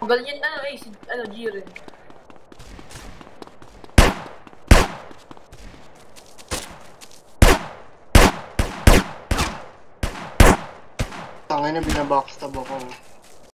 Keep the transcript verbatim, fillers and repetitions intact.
Galing yan, ano eh, si, ano, Jiren. Tangay na binabackstab ako.